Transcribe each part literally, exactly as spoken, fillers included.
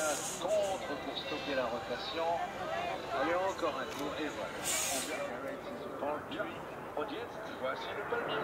un contre pour stopper la rotation. Allez, encore un tour et voilà. On vient Und jetzt, voici le palmier.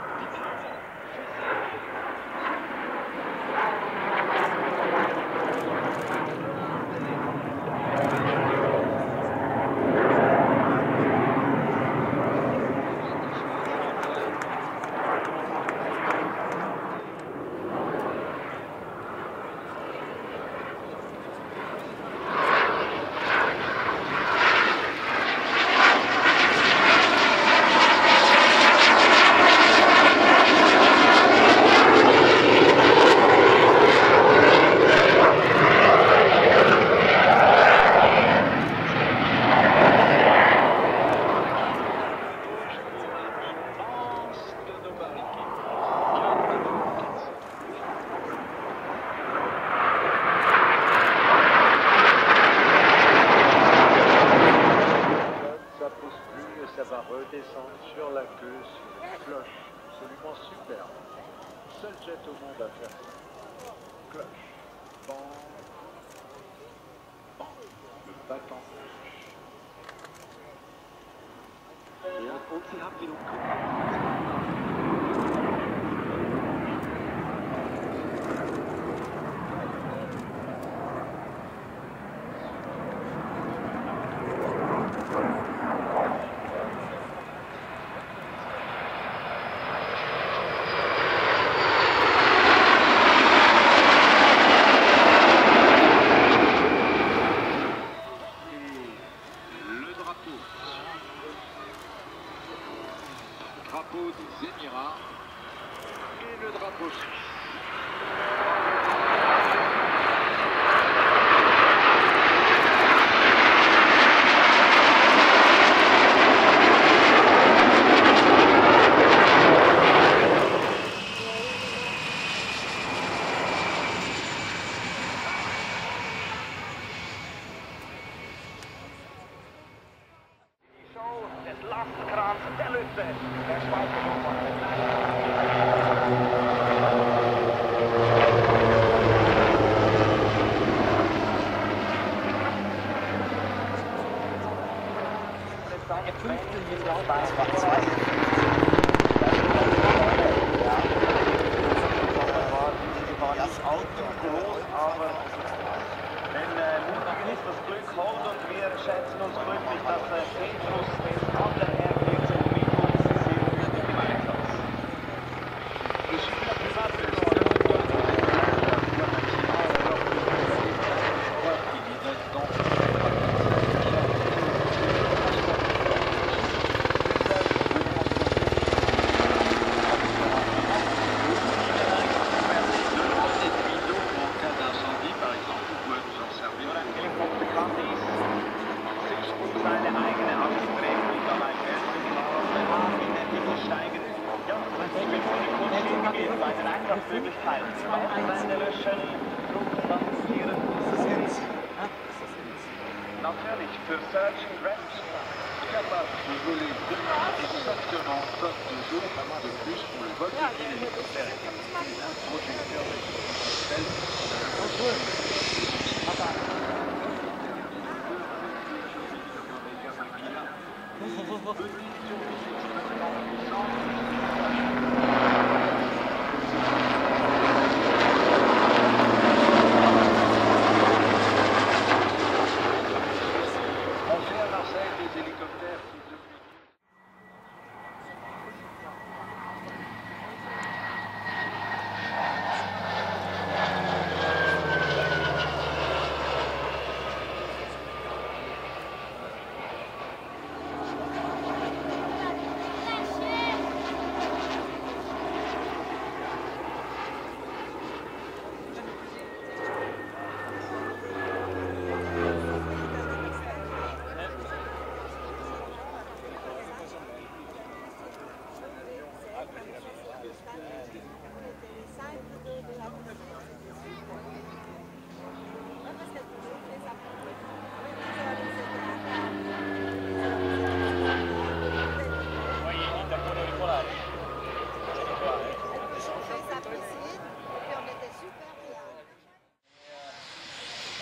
Redescendre sur la queue, sur une cloche absolument superbe. Seul jet au monde à faire ça. Cloche, ban, ban, le battant cloche. Ja, und sie haben genug drapeau des Émirats et le drapeau suisse. Lastkranz der Lütze, der Schweizer Er fünfte Million das war zwei. Das Auto groß, aber wenn äh, Mutter ist das Glück holt und wir schätzen uns glücklich, dass äh, Petrus den anderen herkriegt zum Mikro, sie sind im Einsatz. Ich Möglichkeiten. Zwei löschen, drucken, balancieren. Natürlich, für Search and Rescue. Capable de voler deux exactement comme deux jours de plus pour le vol de l'hélicoptère. Projecteur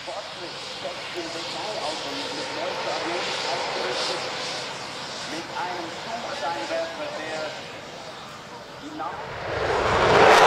Fortschritt steckt im Detailauto mit neuester Avionik ausgerüstet, mit einem Suchscheinwerfer, der die Nacht...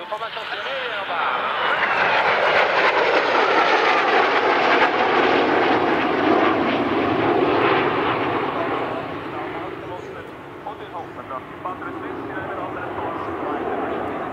Information terminée, en bas. Und wir hoffen, dass die Patrick Swiss in einer anderen Kurs weiter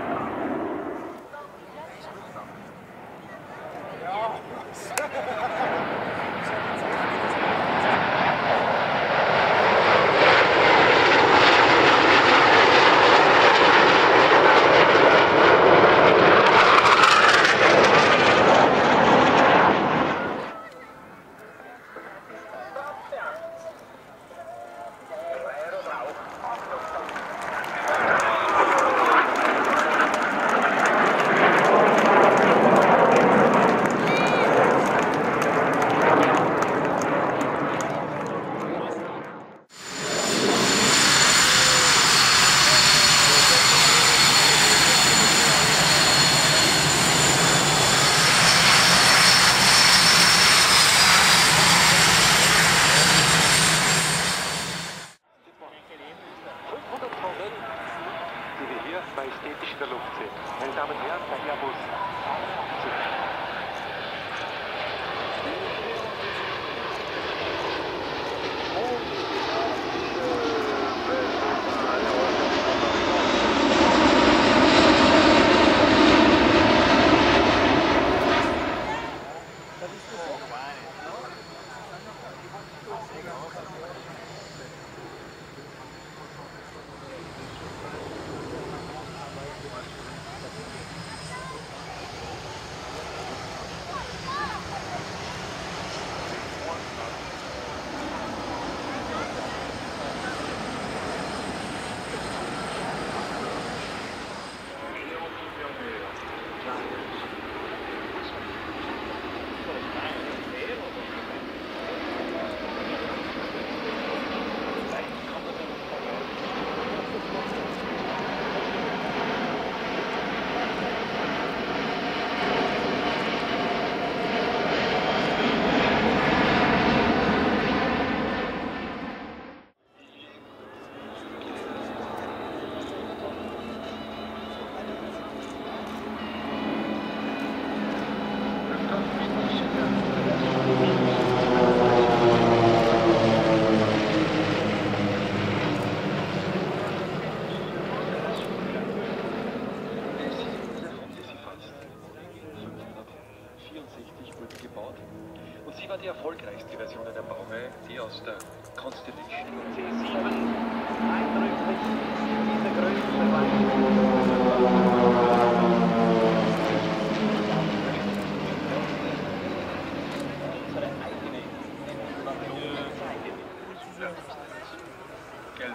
die wir hier majestätisch in der Luft sehen. Meine Damen und Herren, der Airbus. Und sie war die erfolgreichste Version der Baureihe, die aus der Constellation. C sieben, eindrücklich, diese Größe verweist. Unsere eigene Innovation zeigen. Geld.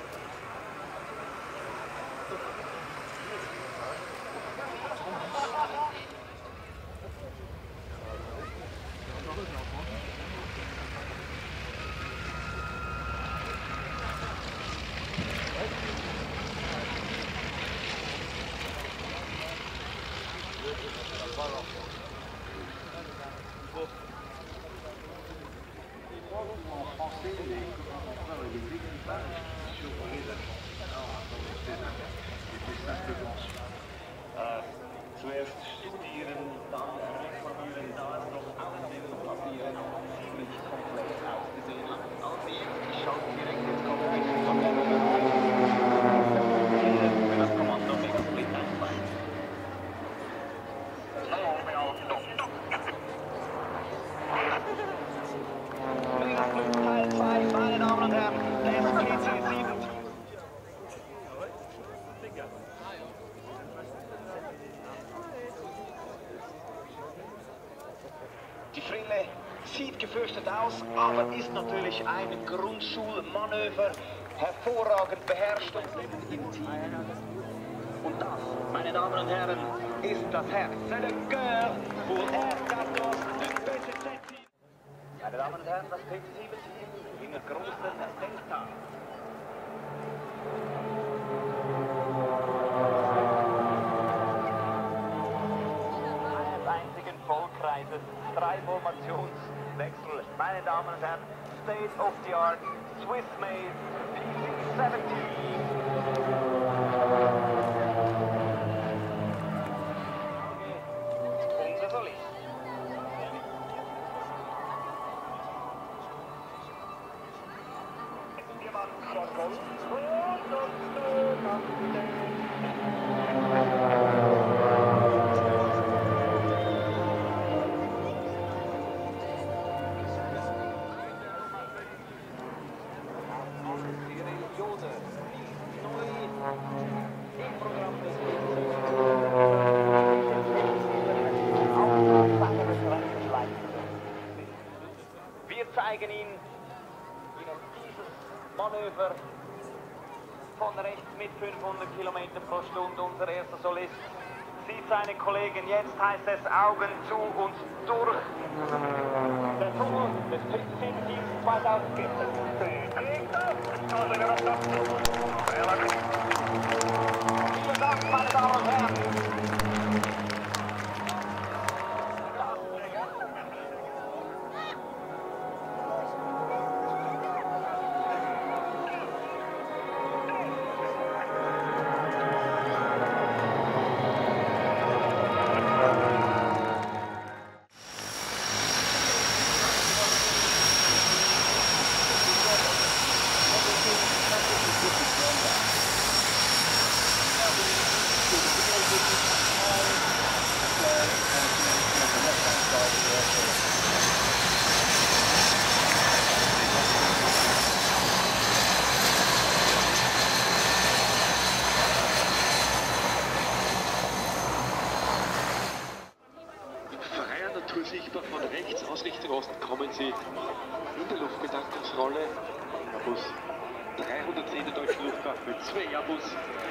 Zuerst studieren, dann reformieren, da es noch auf den Papieren ziemlich komplex ausgesehen hat. Als erstes schalten direkt ins Cockpit von der für das Kommando mit Split einsteigen. Teil zwei, meine Damen und Herren, der P C sieben. Die Frille sieht gefürchtet aus, aber ist natürlich ein Grundschulmanöver, hervorragend beherrscht und im Team. Und das, meine Damen und Herren, ist das Herz, le cœur pour Air quatorze, P C Z-Team. Meine Damen und Herren, das P C sieben-Team in der großen Delta. Vollkreises, drei Formationswechsel. Meine Damen und Herren, State of the Art, Swiss made, P C siebzehn. gegen ihn. Ihnen dieses Manöver von rechts mit fünfhundert Kilometer pro Stunde. Unser erster Solist sieht seine Kollegen. Jetzt heißt es Augen zu und durch. Der Tunnel des Spitzenteams zweitausendvierzehn. Vielen Dank, meine Damen und Herren. Sichtbar von rechts aus Richtung Osten kommen Sie in der Luftbedankungsrolle. Airbus dreihundertzehn der deutschen Luftwaffe, zwei Airbus.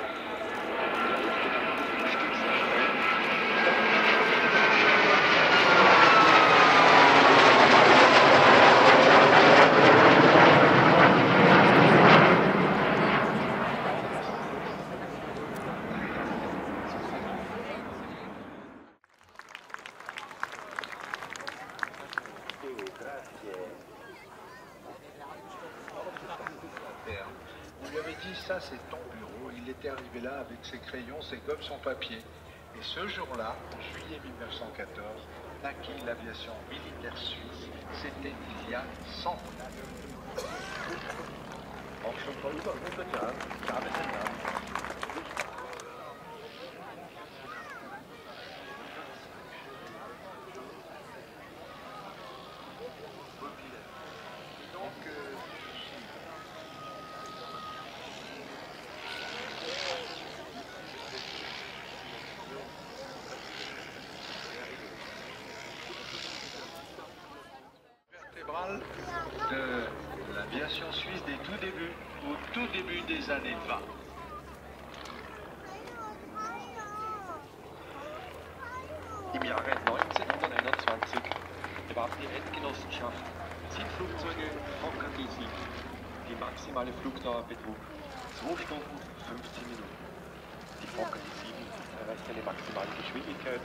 On lui avait dit, ça c'est ton bureau. Il était arrivé là avec ses crayons, ses gommes, son papier. Et ce jour-là, en juillet mille neuf cent quatorze, naquit l'aviation militaire suisse. C'était il y a cent ans. De l'aviation suisse des tout débuts, au tout début des années vingt. Im Jahre neunzehnhunderteinundzwanzig erwarb die Eidgenossenschaft Zielflugzeuge Fokker D sieben. Die maximale Flugdauer betrug zwei Stunden fünfzehn Minuten. Die Fokker D sieben erreicht eine maximale Geschwindigkeit.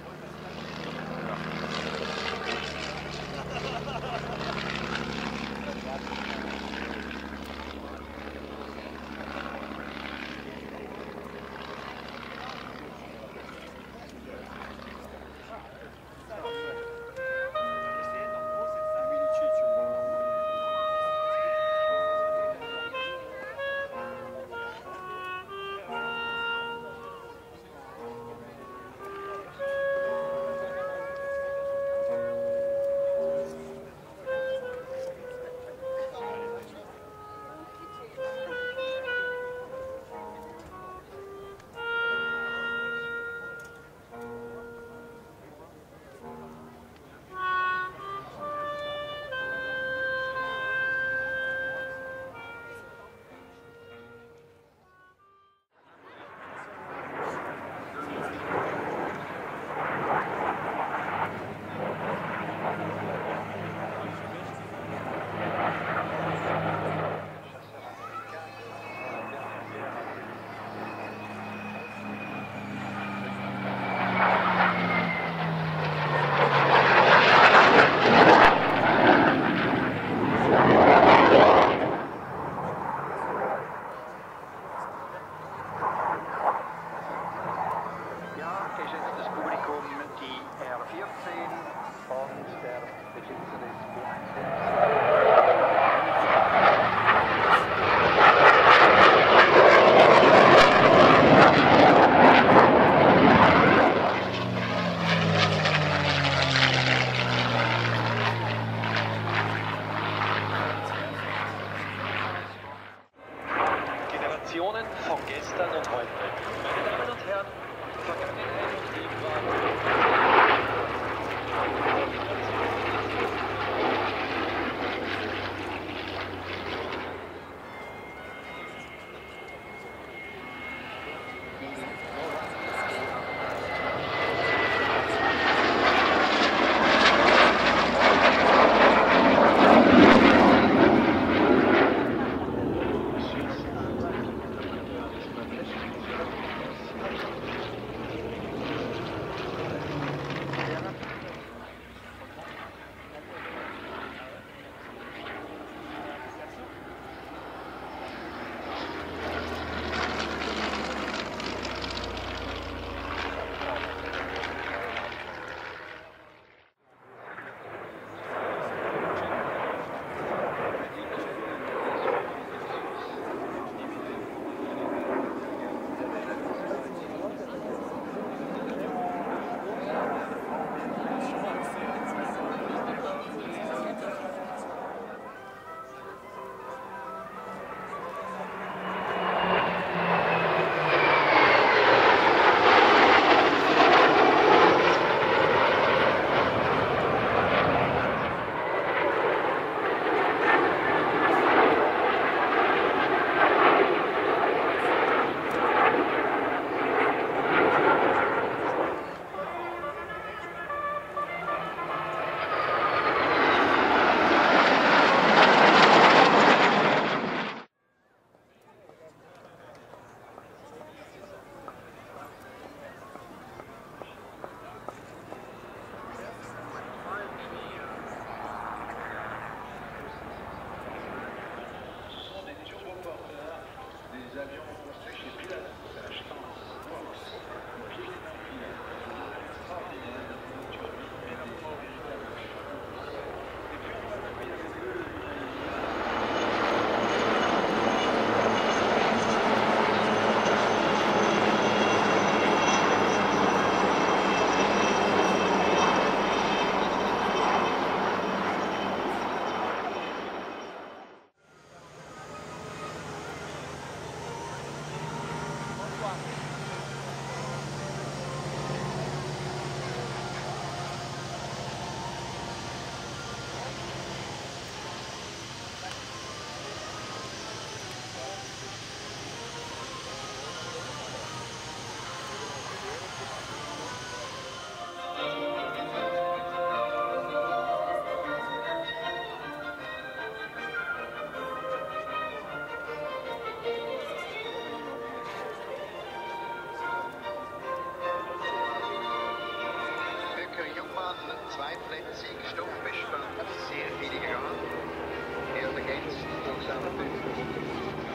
Dann zweitplätzig Stoffbestand, sehr filigran. Er ergänzt durch seine fünf.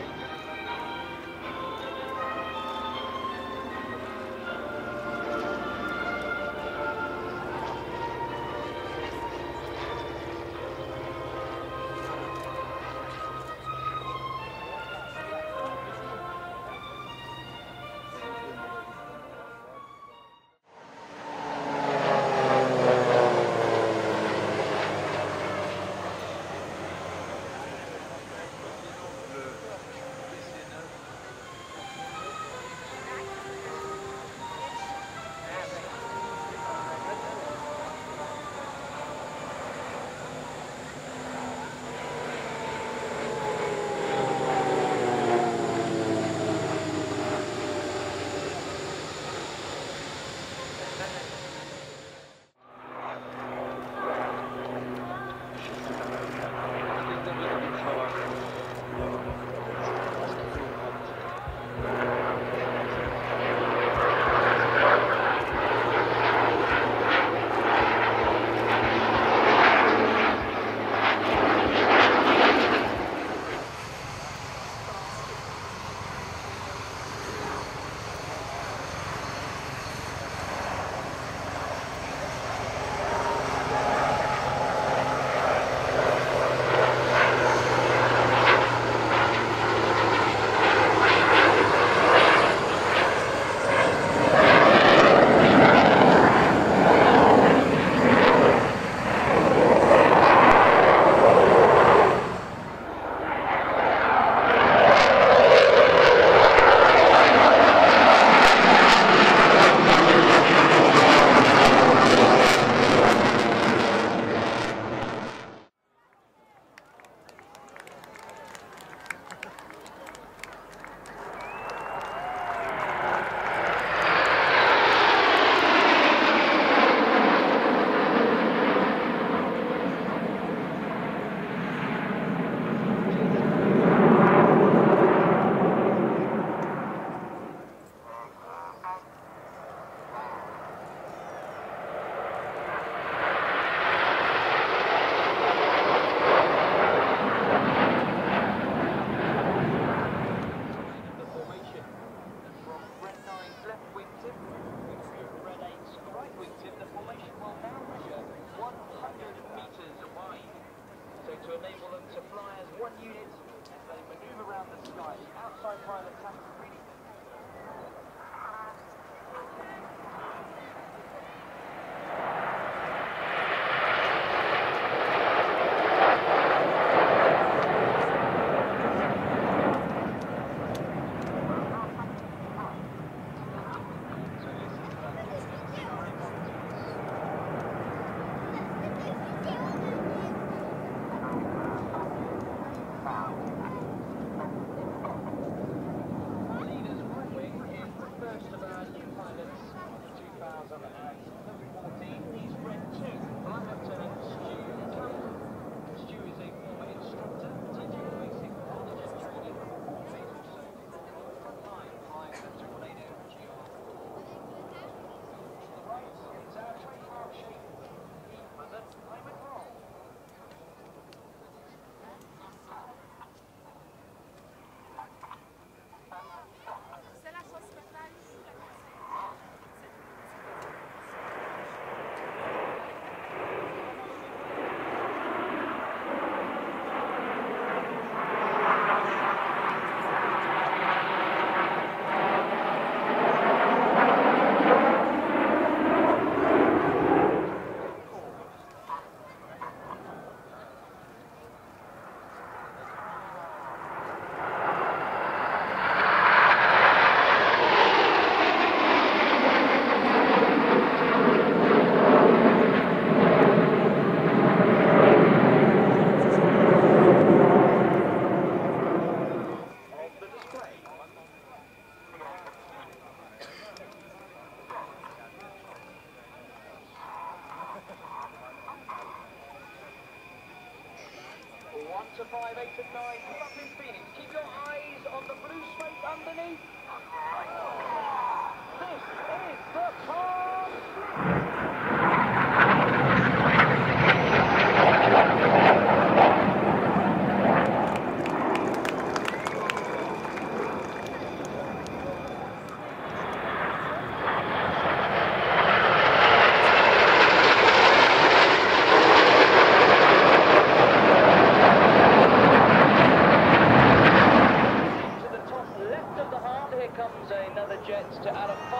to five, eight and nine. Pull up in Phoenix. Keep your eyes on the blue smoke underneath. This is the top.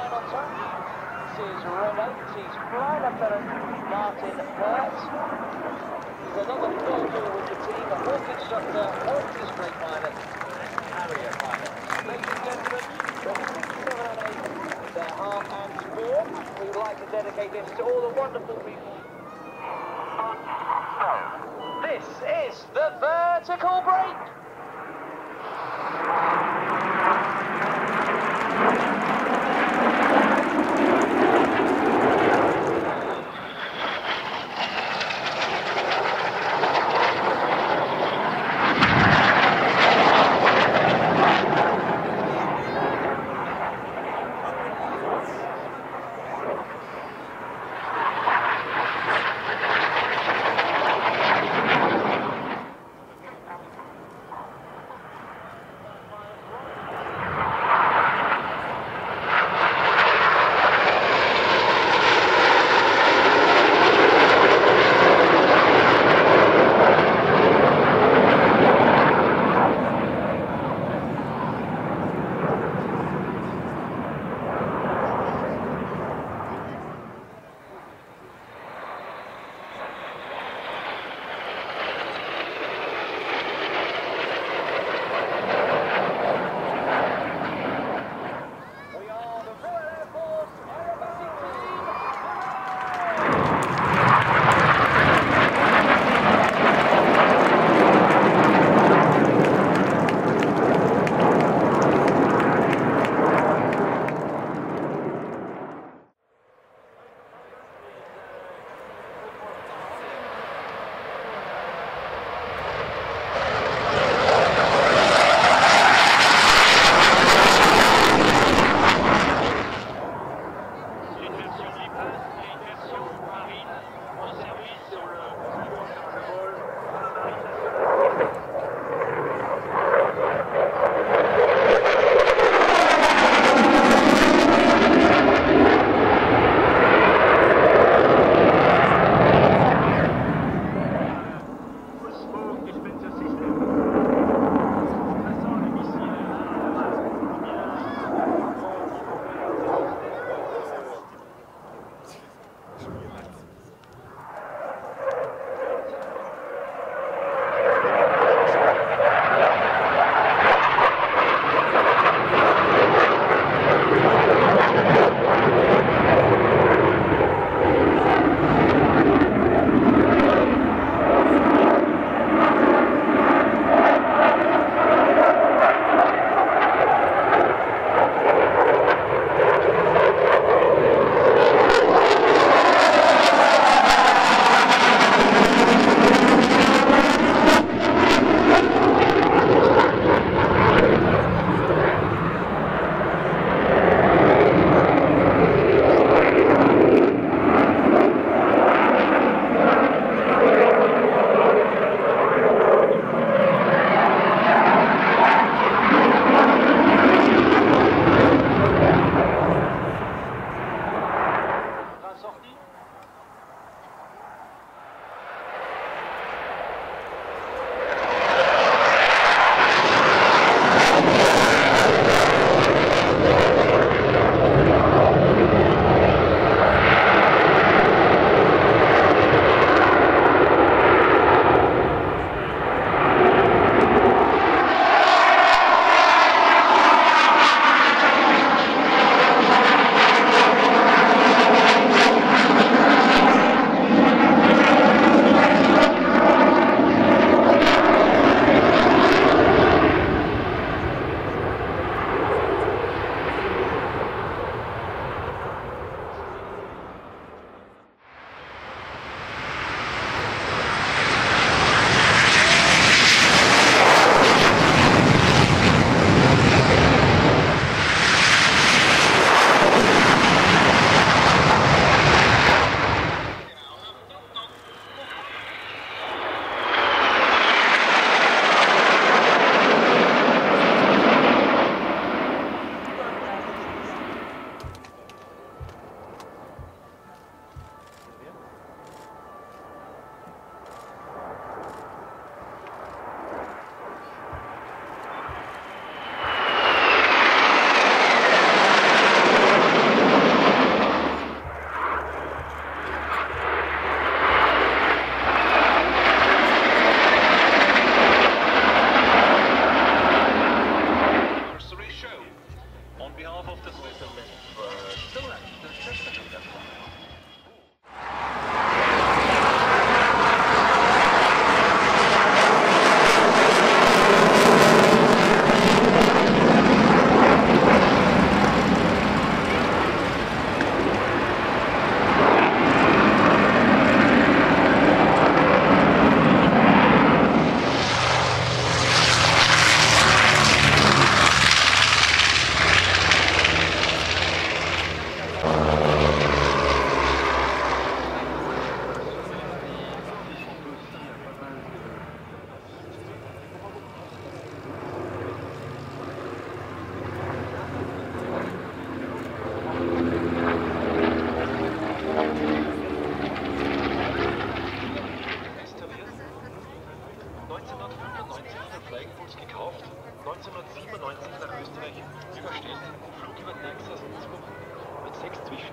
Hamilton. This is Renault. He's right up there. Martin Wirtz. He's another photo with the team, a Hawk instructor, Hawk display pilot, and Harrier pilot. Ladies and gentlemen, the sixty-seven oh eight, their half and sport. We would like to dedicate this to all the wonderful people. This is the vertical brake.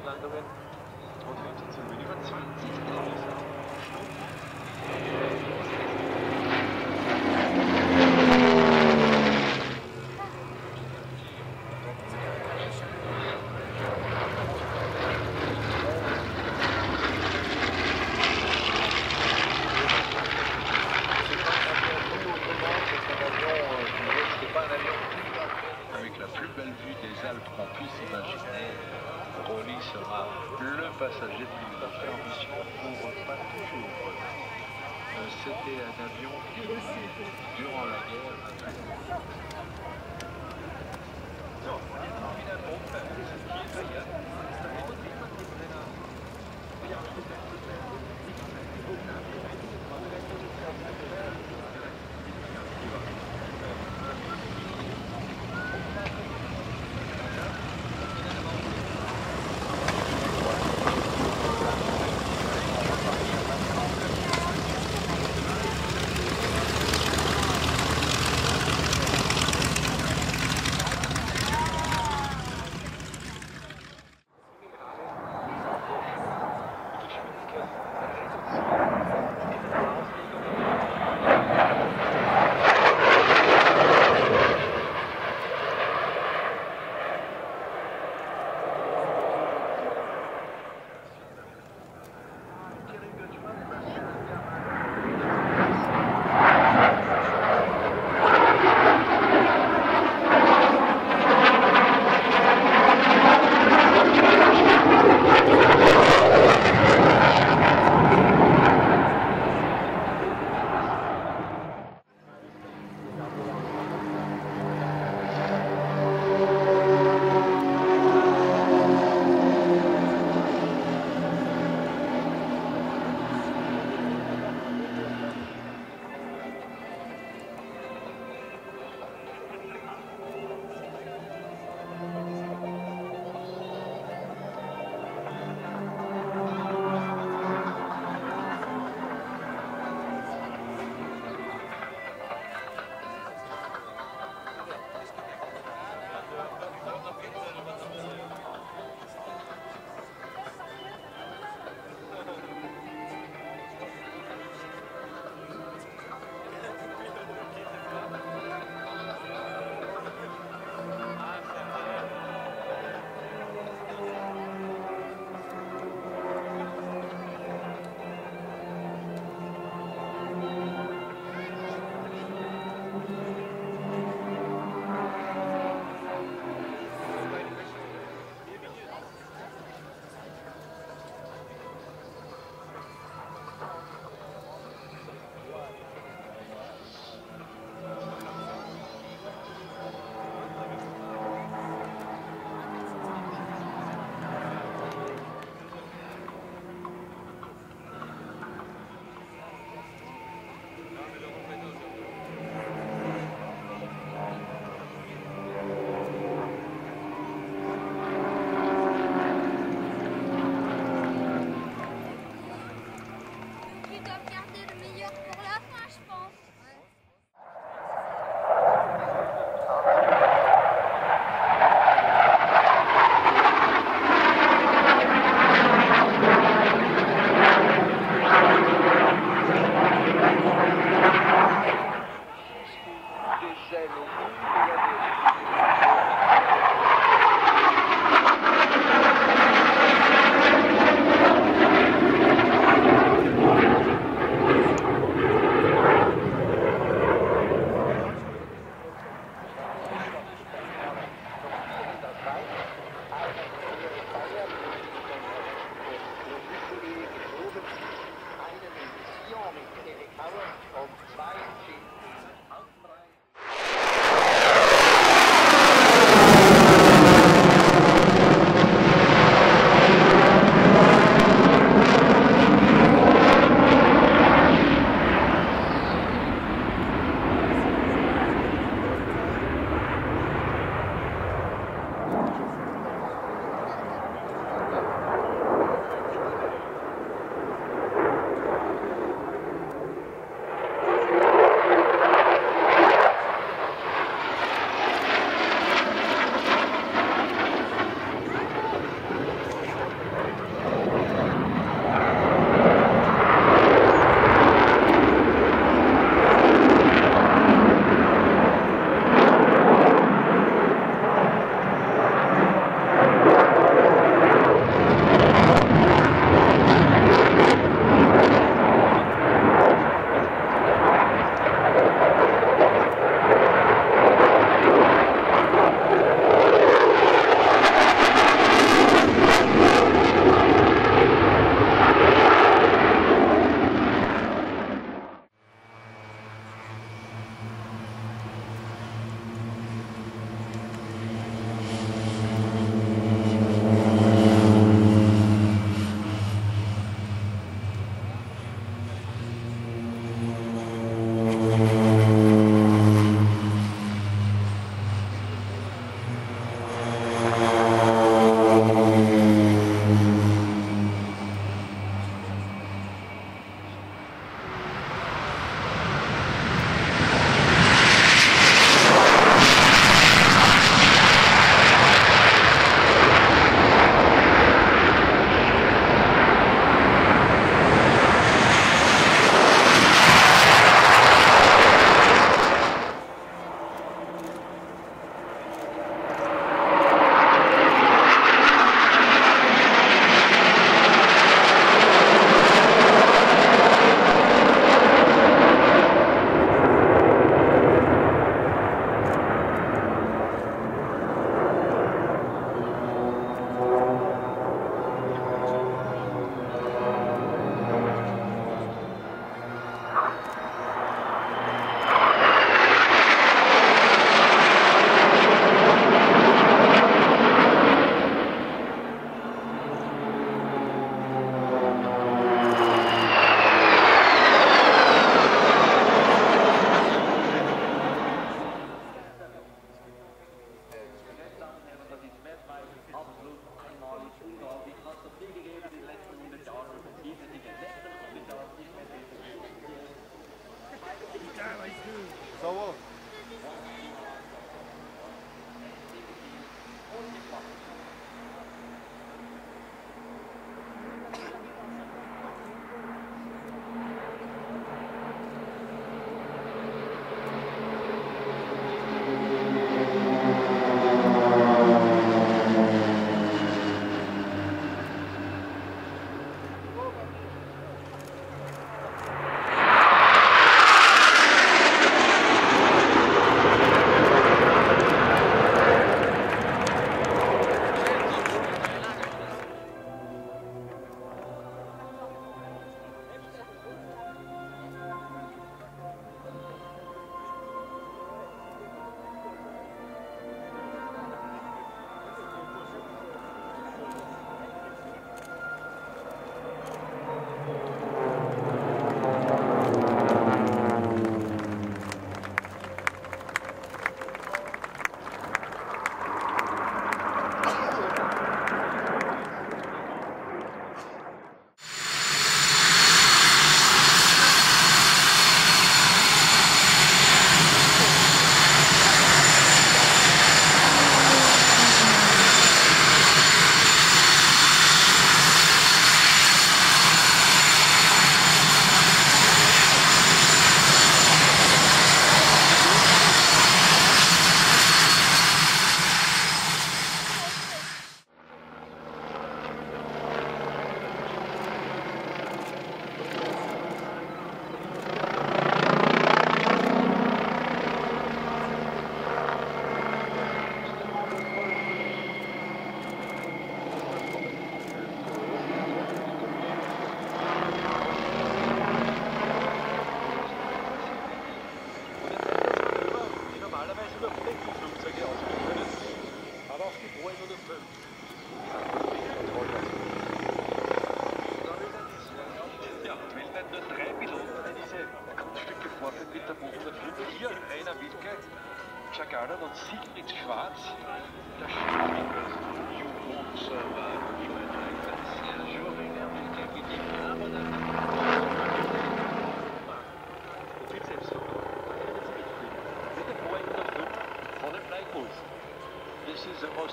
Landungen. Und Windstärken über zwanzigtausend Avec la plus belle vue des Alpes qu'on puisse imaginer, Rowley sera le passager de l'hélicoptère en mission pour pas toujours. Euh, C'était un avion qui, durant la guerre,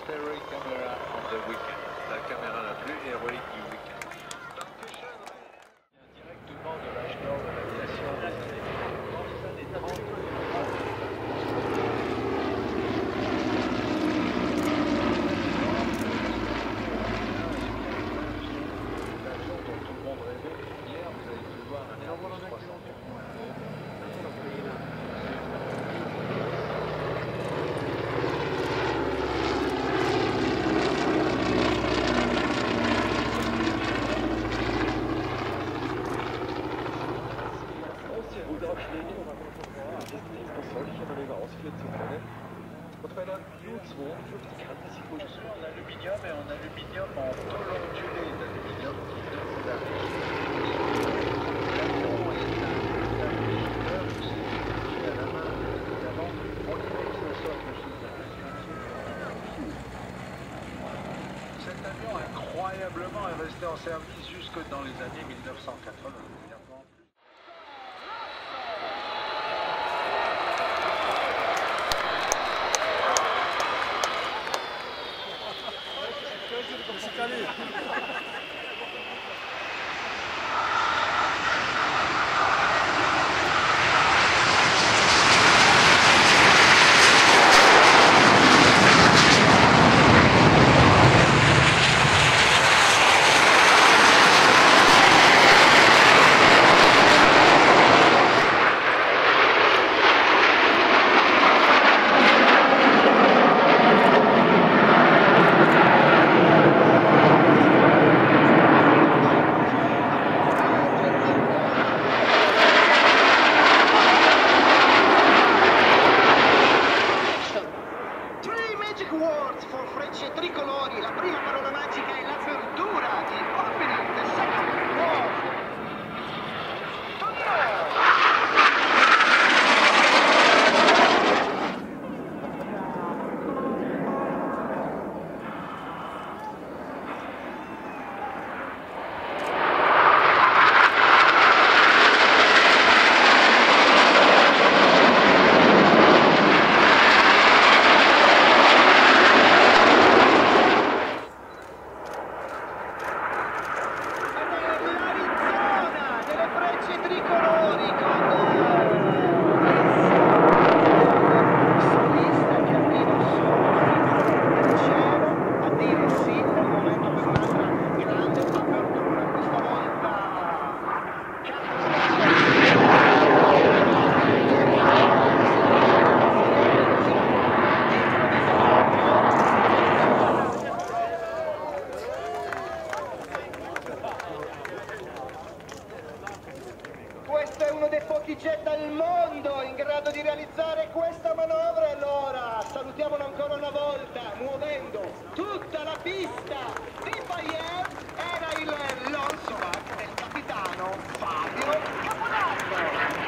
most heroic camera on the weekend, la caméra la plus héroïque du week-end. Directement de l'âge d'or de l'aviation des années dans les années trente. L'avion dont tout le monde rêvait. Hier, vous avez pu voir un Airbus trois cent quatre. En aluminium et en aluminium en tôle ondulée d'aluminium qui donne la Cet avion incroyablement est resté en service jusque dans les années mille neuf cent quatre-vingts. Questo è uno dei pochi jet al mondo in grado di realizzare questa manovra, e allora salutiamolo ancora una volta, muovendo tutta la pista di Bayer, era il Lonsovac del capitano Fabio Capodanno.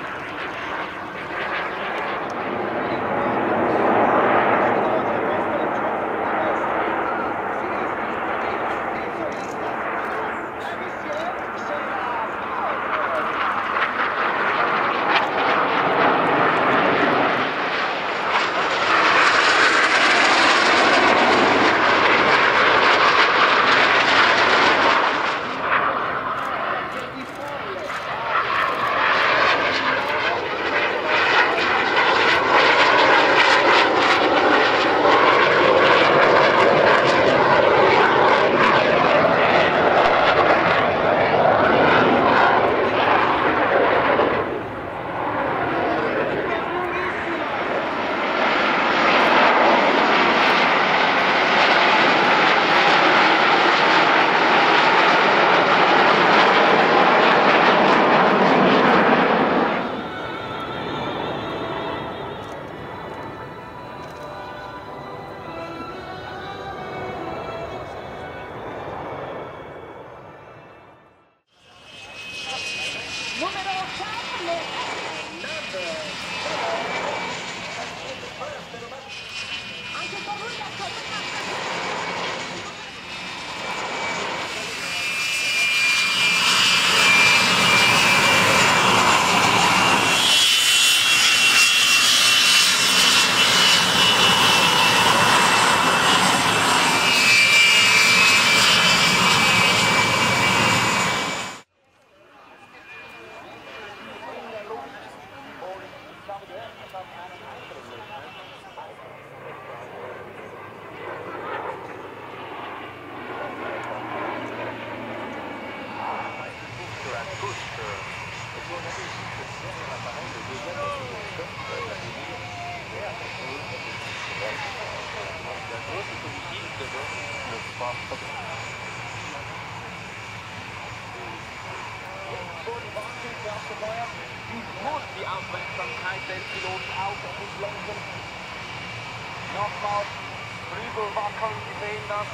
muss die Aufmerksamkeit des Piloten auf uns lenken. Nochmals Flügel wackeln, Sie sehen das.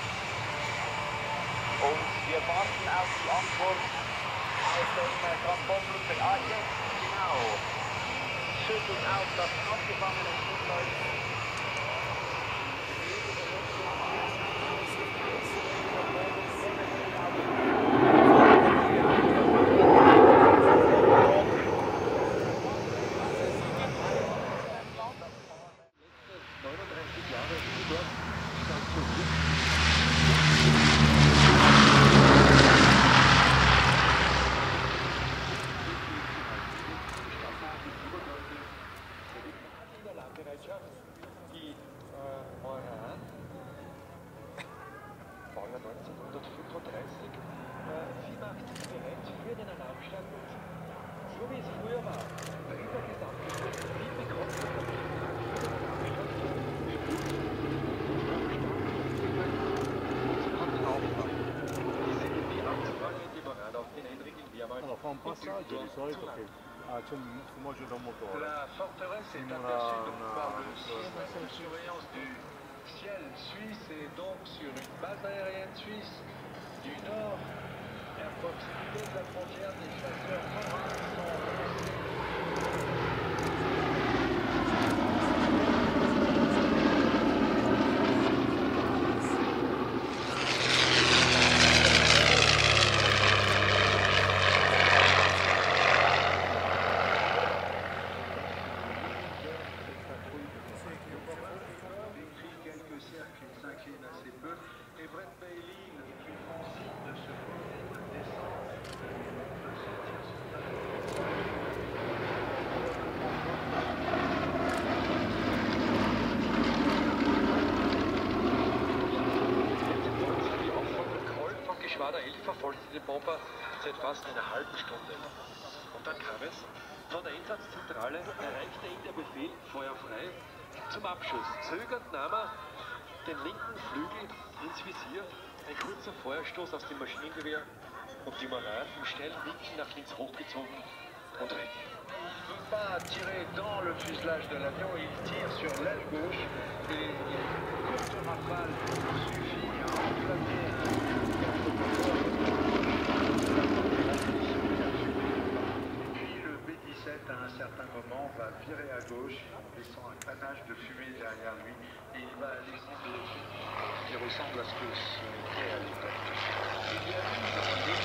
Und wir warten auf die Antwort aus dem Transportflugzeug. Ah, jetzt, genau. Schüttelt auf das abgefangene Flugzeug. neununddreißig Jahre über stand zurück. Die äh, Oran, Baujahr neunzehnhundertfünfunddreißig, äh, sie macht sich bereit für den Alarmstand und so wie es früher war, bei Übergesamtgeschwindigkeit, wie bekommt man das? Alors, fa un passaggio di solito che ah, c'è un fumoggio da un motore. La forteresse est Simula aperçue donc una- par le système de surveillance du ciel suisse et donc sur une base aérienne suisse du nord, à proximité de la frontière des chasseurs marins sont assez peu, et Brett Bailey, le plus sensible de ce groupe, descend de sortir son Die Auffolge Kroll von Geschwader elf verfolgte den Bomber seit fast einer halben Stunde. Und dann kam es. Von der Einsatzzentrale erreichte ihn der Befehl, Feuer frei, zum Abschuss. Zögernd nahm er den linken Flügel ins Visier, ein kurzer Feuerstoß aus dem Maschinengewehr und die Moran im steilen Winkel nach links hochgezogen und weg. Il ne peut pas tirer dans le fuselage de l'avion, il tire sur l'aile gauche et une courte rafale suffit à enflammer un puis le B dix-sept à un certain moment va virer à gauche en laissant un panache de fumée derrière lui et il va laisser des effets qui ressemblent à ce que c'était à l'époque. Il y a eu des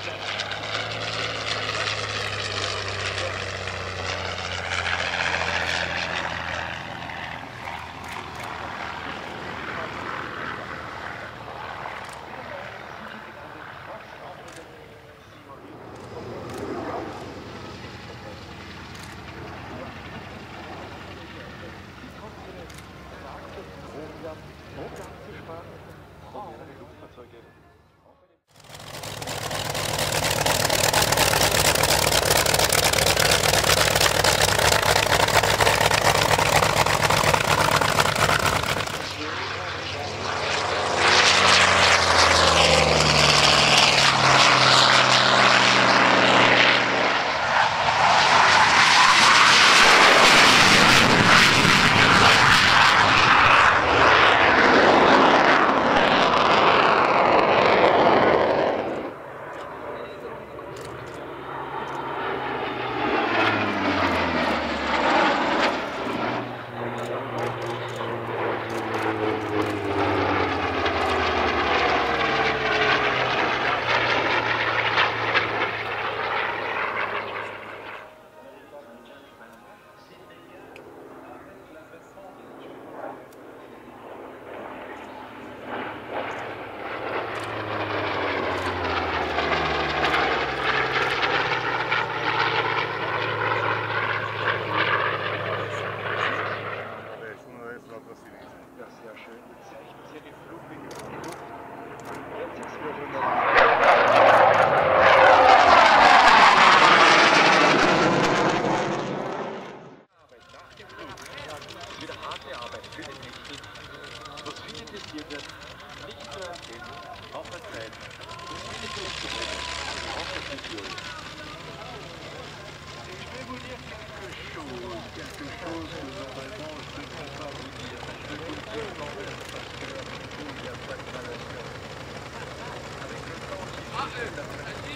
Motor anzuspannen und mehrere Luftfahrzeuge je vais vous dire quelque chose, quelque chose que normalement je ne devrais pas vous dire, mais je vais vous le dire quand même, parce qu'à propos, il n'y a pas de mal à se faire. Avec le temps qui passe,